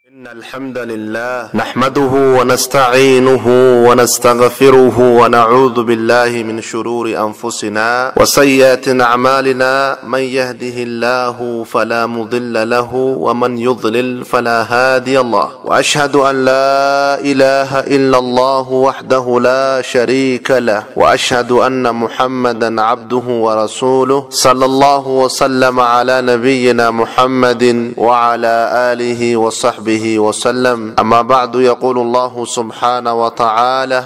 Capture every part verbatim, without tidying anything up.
إن الحمد لله نحمده ونستعينه ونستغفره ونعوذ بالله من شرور أنفسنا وسيئات أعمالنا. من يهده الله فلا مضل له ومن يضلل فلا هادي الله. وأشهد أن لا إله إلا الله وحده لا شريك له وأشهد أن محمدا عبده ورسوله صلى الله وسلم على نبينا محمد وعلى آله وصحبه وسلم. أما بعد، يقول الله سبحانه وتعالى: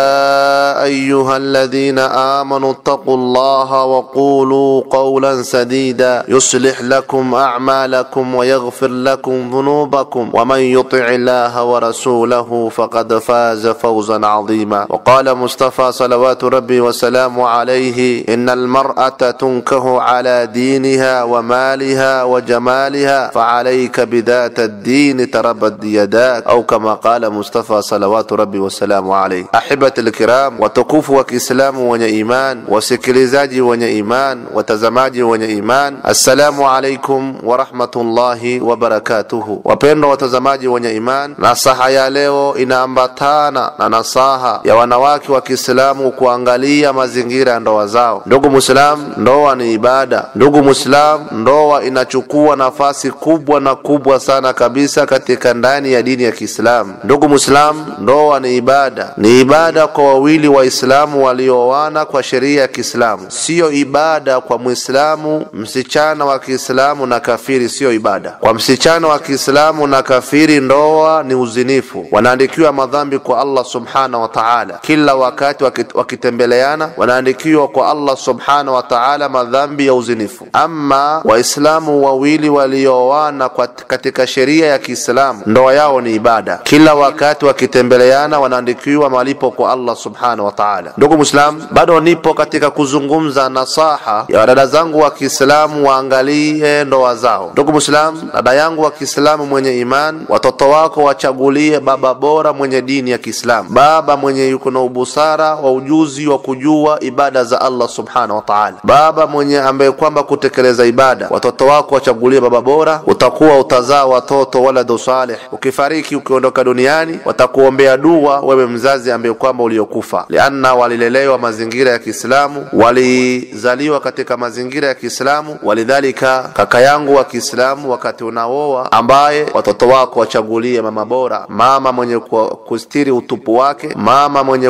يا أيها الذين آمنوا اتقوا الله وقولوا قولا سديدا يصلح لكم أعمالكم ويغفر لكم ذنوبكم ومن يطع الله ورسوله فقد فاز فوزا عظيما. وقال مصطفى صلوات ربي وسلامه عليه: إن المرأة تنكه على دينها ومالها وجمالها فعليك بذات الدين تربت يداك، أو كما قال مصطفى صلوات ربي وسلامه عليه. أحبة الكرام، watukufu wa Kiislamu wenye iman, wasikilizaji wenye iman, watazamaji wenye iman, assalamu alaikum wa rahmatullahi wa barakatuhu. Wapendwa watazamaji wenye iman, nasaha ya leo inaambatana na nasaha ya wanawake wa Kiislamu kuangalia mazingira ya ndoa zao. Ndugu Muislam, ndoa ni ibada. Ndugu Muislam, ndoa inachukua nafasi kubwa na kubwa sana kabisa katika ndani ya dini ya Kiislamu. Ndugu Muislam, ndoa ni ibada. Ni ibada kwa wawili waislamu walioana kwa sheria ya Kiislamu. Sio ibada kwa Muislamu msichana wa Kiislamu na kafiri, sio ibada. Kwa msichana wa Kiislamu na kafiri, ndoa ni uzinifu. Wanaandikiwa madhambi kwa Allah subhanahu wa ta'ala. Kila wakati wakitembeleana wanaandikiwa kwa Allah subhanahu wa ta'ala madhambi ya uzinifu. Ama waislamu wawili walioana katika sheria ya Kiislamu, ndoa yao ni ibada. Kila wakati wakitembeleana wanaandikiwa malipo kwa Allah subhanahu wa ta'ala. Ndugu Muislam, bado nipo katika kuzungumza nasaha ya dada zangu wa Kiislamu waangalie ndoa zao. Ndugu Muislam, dada yangu wa Kiislamu mwenye iman, watoto wako wachagulie baba bora mwenye dini ya Kiislamu, baba mwenye yuko na ubusara wa ujuzi wa kujua ibada za Allah subhanahu wa ta'ala, baba mwenye ambaye kwamba kutekeleza ibada. Watoto wako wachagulie baba bora, utakuwa utazaa watoto waladu salih. Ukifariki, ukiondoka duniani, watakuombea dua wewe mzazi ambaye kwamba uliokufa, lianna walilelewa mazingira ya Kiislamu, walizaliwa katika mazingira ya Kiislamu. Walidhalika, kaka yangu wa Kiislamu, wakati unaoa, ambaye watoto wako wachagulie mama bora, mama mwenye kustiri utupu wake, mama mwenye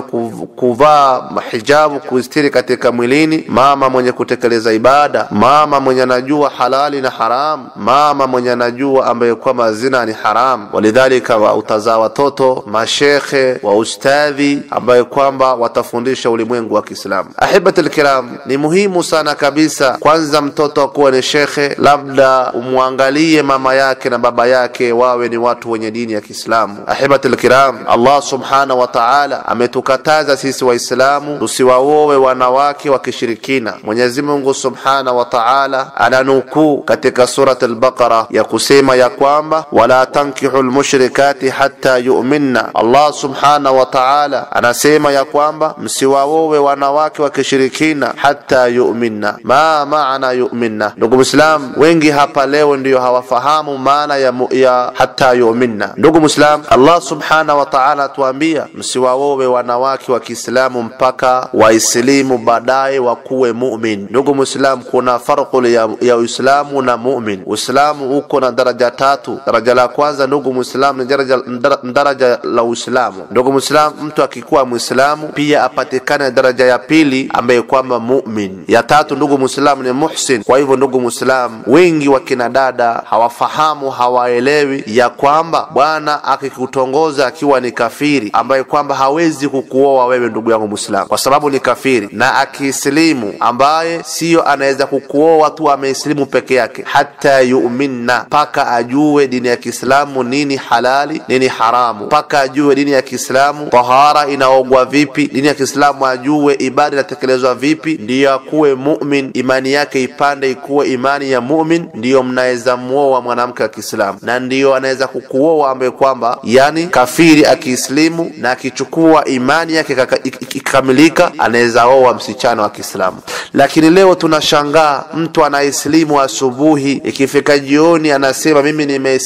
kuvaa hijabu kustiri katika mwilini, mama mwenye kutekeleza ibada, mama mwenye anajua halali na haram, mama mwenye anajua ambaye kwamba zina ni haram. Walidhalika, wa utazaa watoto mashekhe wa ustadhi ambaye kwamba watafundisha ulimwengu wa Kiislamu. Ahibatul kiram, ni muhimu sana kabisa kwanza mtoto akuwe ni shekhe, labda umwangalie mama yake na baba yake wawe ni watu wenye dini ya Kiislamu. Ahibatul kiram, Allah subhanahu wa ta'ala ametukataza sisi waislamu tusiwaoe wanawake wa kishirikina. Mwenyezi Mungu subhanahu wa ta'ala ananukuu katika surat al-Baqara ya kusema ya kwamba wala tankihu al-mushrikati hatta yu'minna. Allah subhanahu wa ta'ala anasema ya kwamba msiwaoe wanawake wa kishirikina hatta yu'minna. Ma maana yu'minna? Ndugu Muislam, wengi hapa leo ndio hawafahamu maana ya, ya hatta yu'minna. Ndugu Muislam, Allah subhanahu wa ta'ala tuambia msiwaoe wanawake wa Kiislamu mpaka waislimu, baadaye wakuwe mu'min. Ndugu Muislam, kuna farqu ya, ya Uislamu na mu'min. Uislamu uko na daraja tatu. Daraja la kwanza, ndugu Muislam, ni daraja, daraja la Uislamu. Ndugu Muislam, mtu akikuwa Muislamu pia apatikane daraja ya pili ambaye kwamba mu'min. Ya tatu, ndugu Muislam, ni muhsin. Kwa hivyo ndugu Muislam, wengi wa kina dada hawafahamu, hawaelewi ya kwamba bwana akikutongoza akiwa ni kafiri ambaye kwamba hawezi kukuoa wewe ndugu yangu Muislam, kwa sababu ni kafiri, na akiislimu ambaye sio anaweza kukuoa tu ameislimu peke yake, hata yu'minna, paka ajue dini ya Kiislamu nini halali nini haramu, paka ajue dini ya Kiislamu tahara inaogwa vipi, dini ya Kiislamu ajue ibada inatekelezwa vipi, ndiyo akuwe mu'min, imani yake ipande ikuwe imani ya mu'min, ndiyo mnaweza muoa mwanamke wa Kiislamu, na ndiyo anaweza kukuoa ambaye kwamba yani kafiri akiislimu na akichukua imani yake ikikamilika anaweza oa msichana wa Kiislamu. Lakini leo tunashangaa mtu anaislimu asubuhi, ikifika jioni anasema mimi nimeislimu na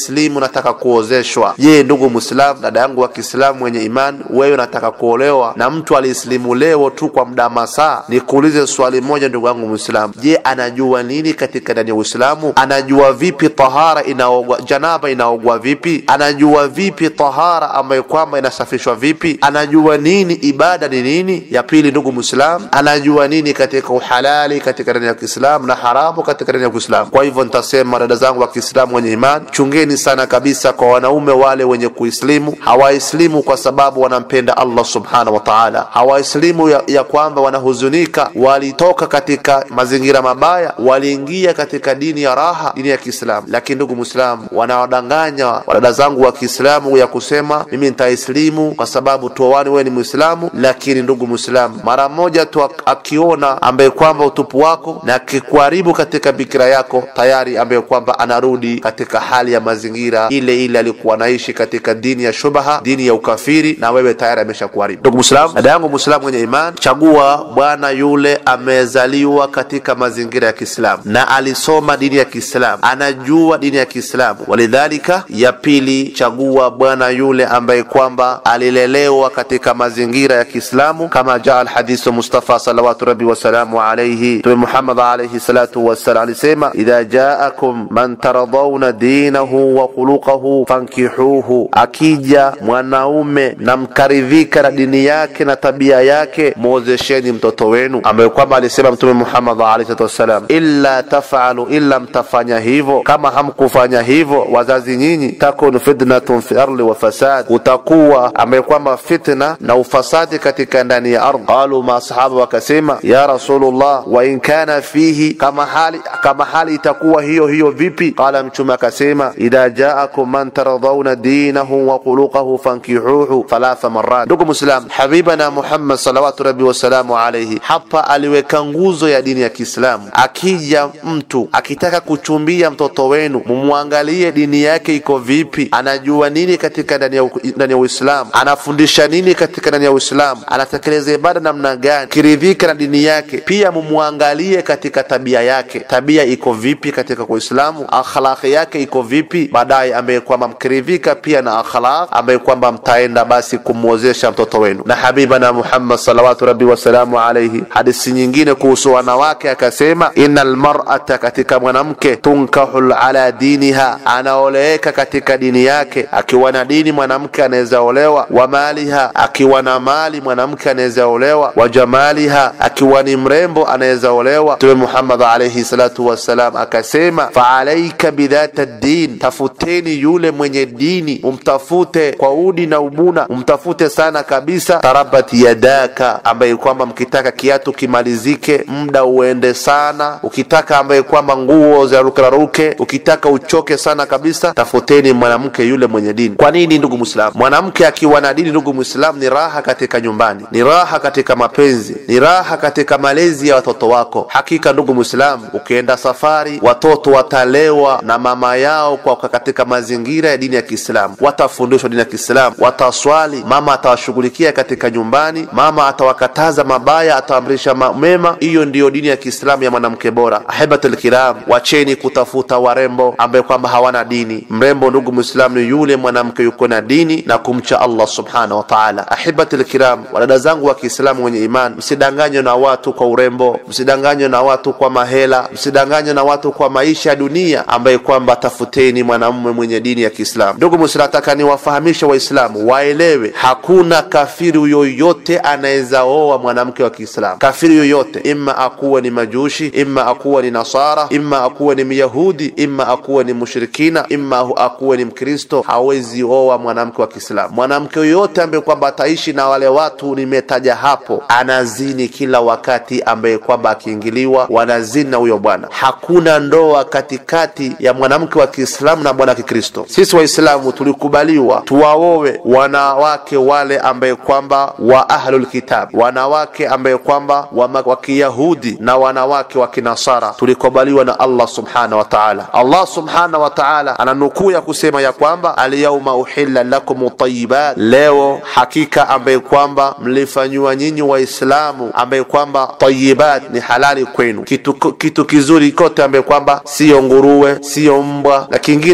unataka kuozeshwa. Je, ndugu Muislam, dada yangu wa Kiislamu mwenye imani, wewe unataka kuolewa na mtu alislimu leo tu kwa muda masaa? Nikuulize swali moja ndugu yangu Muislam, je, anajua nini katika ndani ya Uislamu? Anajua vipi tahara inaogwa, janaba inaogwa vipi? Anajua vipi tahara ambayo kwamba inasafishwa vipi? Anajua nini ibada ni nini? Ya pili ndugu Muislam, anajua nini katika uhalali katika ndani ya Kiislamu na haramu katika ndani ya Kiislamu? Kwa hivyo nitasema dada zangu wa Kiislamu wenye imani, chungeni sana kabisa kwa wanaume wale wenye kuislimu. Hawaislimu kwa sababu wanampenda Allah subhanahu wa ta'ala. Hawaislimu ya, ya kwamba wanahuzunika walitoka katika mazingira mabaya, waliingia katika dini ya raha, dini ya Kiislamu. Lakini ndugu Muislamu, wanawadanganya dada zangu wa Kiislamu ya kusema mimi nitaislimu kwa sababu tuoane, wewe ni Muislamu. Lakini ndugu Muislamu, mara moja tu akiona ambaye kwamba utupu wako na kikuharibu katika bikira yako, tayari ambaye kwamba anarudi katika hali ya mazingira ile ile alikuwa anaishi katika dini ya shubha, dini ya ukafiri, na wewe tayari ameshakuharibu. Ndugu Muislamu, dada yangu Muislamu mwenye imani, chagua bwana yule amezaliwa katika mazingira ya Kiislamu na alisoma dini ya Kiislamu, anajua dini ya Kiislamu. Walidhalika, ya pili, chagua bwana yule ambaye kwamba alilelewa katika mazingira ya Kiislamu, kama jaa alhadithu Mustafa salawatu rabbi wa salamu alayhi, Mtume Muhammad alayhi salatu wassalam alisema, idha jaakum man taradawna dinahu wa khuluquhu fankihuhu, akija mwanaume na mkaridhika na dini yake na tabia yake, muozesheni mtoto wenu. Ambaye kwamba alisema Mtume Muhammad alayhi salatu wassalam, illa taf'alu, illa mtafanya hivyo, kama hamkufanya hivyo wazazi nyinyi, takun fitnatun fi ardi wa fasad, utakuwa ambaye kwamba fitna na ufasadi katika ndani ya ardhi. Qalu, masahaba wakasema, ya Rasulullah, wa in kana fihi, kama hali kama hali itakuwa hiyo hiyo vipi? Qala, mtume akasema, idha jaakum man taradawna dinahu wa khuluquhu fankihuhu thalatha marrat. Ndugu Muislam, habibana Muhammad salawatu rabbi wa salamu alayhi hapa aliweka nguzo ya dini ya Kiislamu. Akija mtu akitaka kuchumbia mtoto wenu, mumwangalie dini yake iko vipi, anajua nini katika ndani ya ndani ya Uislamu, anafundisha nini katika ndani ya Uislamu, anatekeleza ibada namna gani, kiridhika na dini yake. Pia mumwangalie katika tabia yake, tabia iko vipi katika Uislamu, akhlaq yake iko vipi. Baadaye ambaye kwamba mkiridhika pia na akhlaq, ambaye kwamba mtaenda basi kumuozesha mtoto wenu. Na habibana Muhammad salawatu rabbi wa salamu alayhi, hadithi nyingine kuhusu wanawake akasema, innal mar'ata, katika mwanamke, tunkahul ala diniha, anaoleka katika dini yake. Akiwa na dini mwanamke anaweza olewa, wa maliha, akiwa na mali mwanamke anaweza olewa, wa jamaliha, akiwa ni mrembo anaweza olewa. Mtume Muhammad alayhi salatu wassalam akasema, fa alayka bidhata ad-din, tafuteni yule mwenye dini, umtafute kwa udi na ubuna, umtafute sana kabisa. Tarabat yadaka, ambaye kwamba mkitaka kiatu kimalizike muda uende sana, ukitaka ambaye kwamba nguo za rukaruke, ukitaka uchoke sana kabisa, tafuteni mwanamke yule mwenye dini. Kwa nini ndugu Muislam? Mwanamke akiwa na dini ndugu Muislam, ni raha katika nyumbani, ni raha katika mapenzi, ni raha katika malezi ya watoto wako. Hakika ndugu Muislam, ukienda safari, watoto watalewa na mama yao kwa katika mazingira ya dini ya Kiislamu, watafundishwa dini ya Kiislamu, wataswali, mama atawashughulikia katika nyumbani, mama atawakataza mabaya, ataamrisha mema. Hiyo ndiyo dini ya Kiislamu ya mwanamke bora. Ahibatul kiram, wacheni kutafuta warembo ambaye kwamba hawana dini. Mrembo ndugu Muislam ni yule mwanamke yuko na dini na kumcha Allah subhanahu wa ta'ala. Ahibatul kiram, wadada zangu wa Kiislamu wenye imani, msidanganywe na watu kwa urembo, msidanganywe na watu kwa mahela, msidanganywe na watu kwa maisha ya dunia, ambaye kwamba tafuteni mwanamume mwenye dini ya Kiislamu. Ndugu Muislam, nataka niwafahamishe Waislamu waelewe, hakuna kafiri yoyote anaweza oa mwanamke wa Kiislamu. Kafiri yoyote, imma akuwe ni majushi, imma akuwe ni nasara, imma akuwe ni myahudi, imma akuwe ni mushrikina, imma akuwe ni mkristo, hawezi oa mwanamke wa Kiislamu. Mwanamke yoyote ambaye kwamba ataishi na wale watu nimetaja hapo, anazini kila wakati, ambaye kwamba akiingiliwa wanazini na huyo bwana. Hakuna ndoa katikati ya mwanamke wa Kiislamu na bwana Kikristo. Sisi Waislamu tulikubaliwa tuwaowe wanawake wale ambaye kwamba wa ahlul kitab, wanawake ambaye kwamba wa Kiyahudi na wanawake wa Kinasara, tulikubaliwa na Allah subhanahu wa ta'ala. Allah subhanahu wa ta'ala ananukuu ya kusema ya kwamba al-yawma uhilla lakum at-tayyibat, leo hakika ambaye kwamba mlifanywa nyinyi Waislamu ambaye kwamba tayyibat ni halali kwenu, kitu kitu kizuri kote ambaye kwamba sio nguruwe, sio mbwa na kingine ambaye kwamba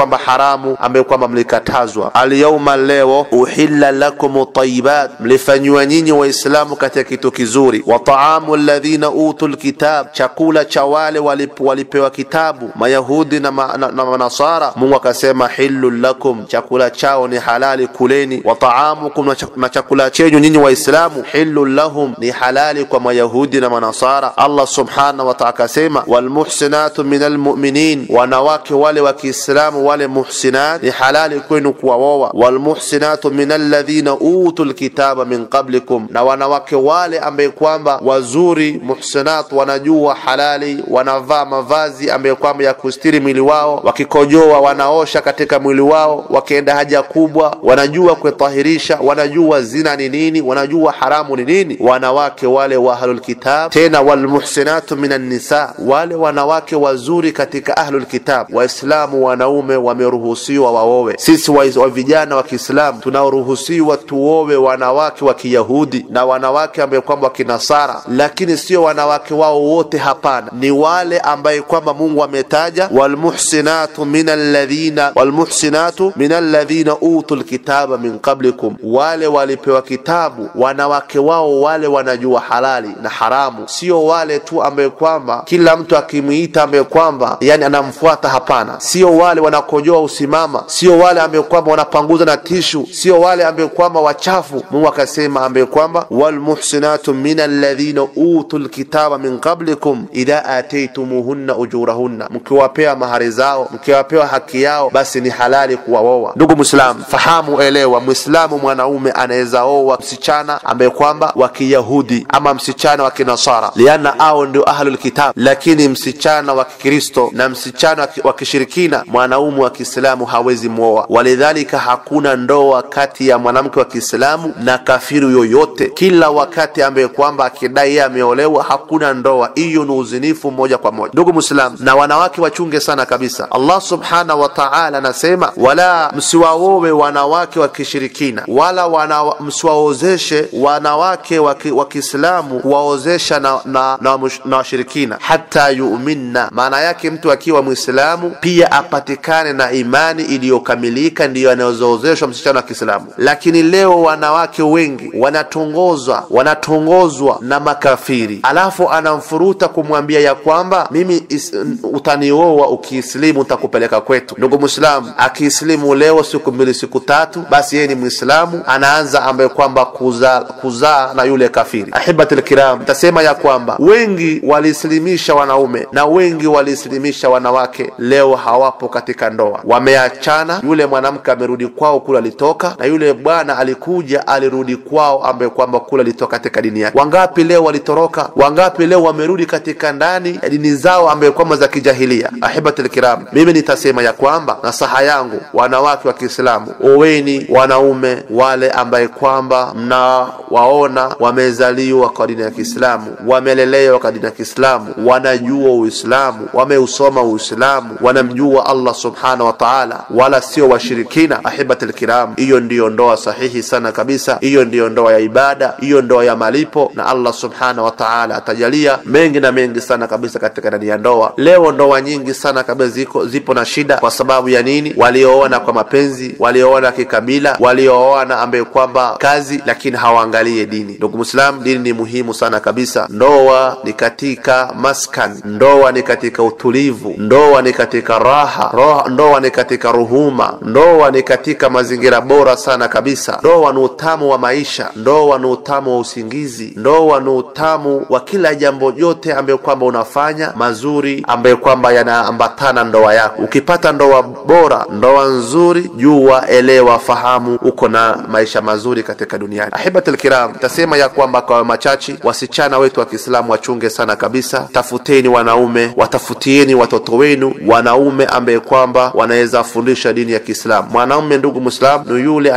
kwamba haramu ambayo kwamba mlikatazwa. Al-yawma, leo, uhilla lakum tayyibat, mlifanywa nyinyi waislamu katika kitu kizuri. Wa ta'amu alladhina utul kitab, chakula cha wale walipewa kitabu, mayahudi na, ma, na, na manasara. Mungu akasema hillul lakum, chakula chao ni halali kuleni. Wa ta'amukum, na chakula chenyu nyinyi waislamu, hillul lahum, ni halali kwa mayahudi na manasara. Allah subhanahu wa ta'ala akasema wal muhsinatu minal mu'minin, wanawake wale wa Kiislamu wale muhsinat ni halali kwenu kuwaoa. Wal muhsinatu minal ladhina utul kitaba min qablikum, na wanawake wale ambaye kwamba wazuri muhsinat, wanajua halali, wanavaa mavazi ambaye kwamba ya kustiri mwili wao, wakikojoa wanaosha katika mwili wao, wakienda haja kubwa wanajua kutahirisha, wanajua zina ni nini, wanajua haramu ni nini. Wanawake wale wa ahlul kitab. Tena wal muhsinatu minan nisa, wale wanawake wazuri katika ahlul kitab. Waislamu wanaume wameruhusiwa waowe. Sisi wa vijana wa Kiislamu tunaruhusiwa tuowe wanawake wa Kiyahudi na wanawake ambao kwamba wa Kinasara, lakini sio wanawake wao wote, hapana. Ni wale ambao kwamba Mungu ametaja wal muhsinatu minal ladhina wal muhsinatu minal ladhina utul kitaba min qablikum, wale walipewa kitabu, wanawake wao wale wanajua halali na haramu, sio wale tu ambao kwamba kila mtu akimuita ambao kwamba yani anamfuata, hapana. Sio wale wanakojoa usimama, sio wale ambao kwamba wanapanguza na tishu, sio wale ambao kwamba wachafu. Mungu akasema ambao kwamba wal muhsinatu minal ladhina utul kitaba min qablikum idha ataytumuhunna ujurahunna, mkiwapea mahari zao, mkiwapea haki yao, basi ni halali kuwaoa. Ndugu Muislamu, fahamu, elewa, Muislamu mwanaume anaweza oa msichana ambaye kwamba wa Kiyahudi ama msichana wa Kinasara, liana hao ndio ahlul kitab. Lakini msichana wa Kikristo na msichana wa kishirikina, mwanaume wa Kiislamu hawezi muoa. Walidhalika hakuna ndoa kati ya mwanamke wa Kiislamu na kafiru yoyote. Kila wakati ambaye kwamba akidai ameolewa, hakuna ndoa, hiyo ni uzinifu moja kwa moja. Ndugu Muislamu, na wanawake wachunge sana kabisa. Allah subhanahu wa ta'ala anasema wala msiwaowe wanawake wa kishirikina, wala wana msiwaozeshe wanawake wa Kiislamu kuwaozesha na na na, na washirikina hata yu'minna. Maana yake mtu akiwa Muislamu pia apatikane na imani iliyokamilika, ndiyo anaozeshwa msichana wa Kiislamu. Lakini leo wanawake wengi wanatongozwa wanatongozwa na makafiri, alafu anamfuruta kumwambia ya kwamba mimi is, utanioa ukiislimu utakupeleka kwetu. Ndugu Muislamu, akiislimu leo siku mbili siku tatu, basi yeye ni Muislamu, anaanza ambaye kwamba kuzaa kuzaa na yule kafiri. Ahibatul kiram, tasema ya kwamba wengi walislimisha wanaume na wengi walislimisha wanawake, leo hawapo katika ndoa, wameachana. Yule mwanamke amerudi kwao kula alitoka, na yule bwana alikuja alirudi kwao ambaye kwamba kula alitoka katika dini yake. Wangapi leo walitoroka? Wangapi leo wamerudi katika ndani ya dini zao ambaye kwamba za kijahilia? Ahibatul kiram, mimi nitasema ya kwamba nasaha yangu, wanawake wa Kiislamu, oweni wanaume wale ambaye kwamba mna waona wamezaliwa kwa dini ya Kiislamu, wamelelewa kwa dini ya Kiislamu, wanajua Uislamu, wameusoma Uislamu, wanamjua Allah subhanahu wa ta'ala, wala sio washirikina. Ahibatul kiram, hiyo ndiyo ndoa sahihi sana kabisa. Hiyo ndiyo ndoa ya ibada, hiyo ndoa ya malipo, na Allah subhanahu wa ta'ala atajalia mengi na mengi sana kabisa katika ndani ya ndoa. Leo ndoa nyingi sana kabisa ziko zipo na shida. Kwa sababu ya nini? Walioona kwa mapenzi, walioona kikabila, walioona ambaye kwamba kazi, lakini hawaangalie dini. Ndugu Muislam, dini ni muhimu sana kabisa. Ndoa ni katika maskan, ndoa ni katika utulivu, ndoa ni katika raha, roha, ndoa ni katika ruhuma, ndoa ni katika mazingira bora sana kabisa. Ndoa ni utamu wa maisha, ndoa ni utamu wa usingizi, ndoa ni utamu wa kila jambo yote ambayo kwamba unafanya mazuri ambayo kwamba yanaambatana ndoa yako. Ukipata ndoa bora, ndoa nzuri, jua, elewa, fahamu uko na maisha mazuri katika duniani. Ahibatul kiram, tasema ya kwamba kwa machachi, wasichana wetu wa Kiislamu wachunge sana kabisa. Tafuteni wanaume, watafutieni watoto wenu wanaume ambaye kwamba wanaweza fundisha dini ya Kiislamu. Mwanaume, ndugu Muislam, ni yule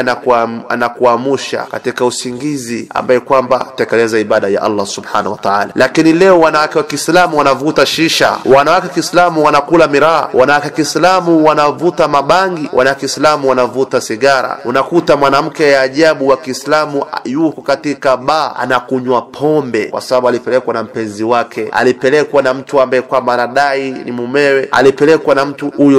anakuamusha katika usingizi ambaye kwamba tekeleza ibada ya Allah subhanahu wa ta'ala. Lakini leo wanawake wa Kiislamu wanavuta shisha, wanawake wa Kiislamu wanakula miraa, wanawake wa Kiislamu wanavuta mabangi, wanawake wa Kiislamu wanavuta sigara. Unakuta mwanamke ya ajabu wa Kiislamu yuko katika baa anakunywa pombe kwa sababu alipelekwa na mpenzi wake, alipelekwa na mtu ambaye kwamba anadai ni mumewe, alipelekwa na mtu huyo sio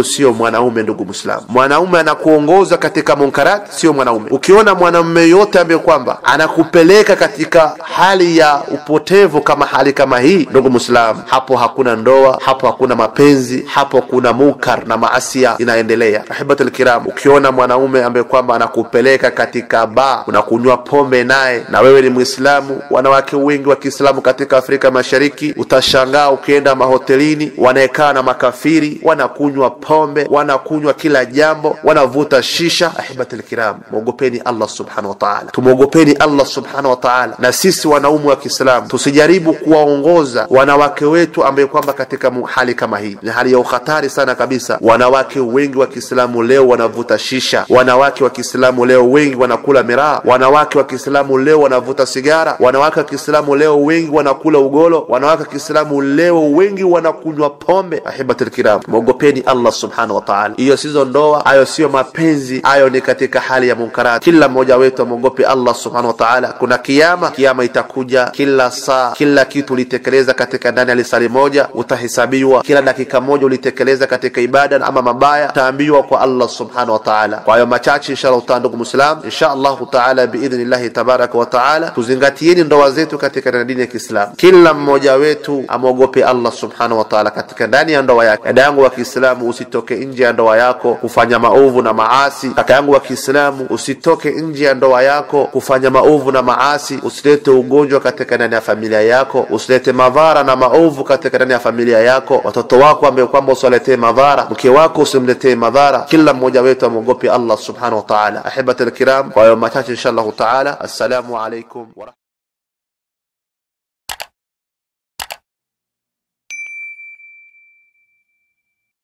mwanaume. Ndugu Muislamu, mwanaume anakuongoza katika munkarat, sio mwanaume. Ukiona mwanamume yote ambaye kwamba anakupeleka katika hali ya upotevu kama hali kama hii, ndugu Muislamu, hapo hakuna ndoa, hapo hakuna mapenzi, hapo kuna munkar na maasia inaendelea. Ahibatul kiram, ukiona mwanaume ambaye kwamba anakupeleka katika baa, unakunywa pombe naye, na wewe ni Muislamu, wanawake wengi wa Kiislamu katika Afrika Mashariki utashangaa ukienda mahotelini wanaekaa na makafiri, wanakunywa pombe, wanakunywa kila jambo, wanavuta shisha. Ahibatul kiram, muogopeni Allah subhanahu wa ta'ala, tumuogopeni Allah subhanahu wa ta'ala. Na sisi wanaume wa Kiislamu tusijaribu kuwaongoza wanawake wetu ambaye kwamba katika hali kama hii. Ni hali ya ukhatari sana kabisa. Wanawake wengi wa Kiislamu leo wanavuta shisha, wanawake wa Kiislamu leo wengi wanakula miraa, wanawake wa Kiislamu leo wanavuta sigara, wanawake wa Kiislamu leo wengi wanakula ugolo, wanawake wa Kiislamu leo wengi wanakunywa pombe. Ahibatul kiram, muogopeni Allah subhanahu wa ta'ala. Hiyo sizo ndoa, hayo sio mapenzi, hayo ni katika hali ya munkarat. Kila mmoja wetu amuogope Allah subhanahu wa ta'ala. Kuna kiyama, kiyama itakuja kila saa, kila kitu ulitekeleza katika ndani ya lisali moja utahesabiwa, kila dakika moja ulitekeleza katika ibada ama mabaya utaambiwa kwa Allah subhanahu wa ta'ala. Kwa hiyo machache inshallah ndugu Muislam, inshallah ta'ala biidhnillah tabaraka wa ta'ala, tuzingatieni ndoa zetu katika dini ya Kiislamu. Kila mmoja wetu amuogope Allah subhanahu wa ta'ala katika ndani ya ndoa yake. Dada yangu wa Kiislamu, usitoke nje ya ndoa yako kufanya maovu na maasi. Kaka yangu wa Kiislamu, usitoke nje ya ndoa yako kufanya maovu na maasi. Usilete ugonjwa katika ndani ya familia yako, usilete madhara na maovu katika ndani ya familia yako. Watoto wako ambao kwamba usiletee madhara, mke wako usimletee madhara. Kila mmoja wetu amuogope Allah subhanahu wa ta'ala. Ahibatul kiram, kwa hiyo machache inshallah ta'ala. Assalamu alaykum.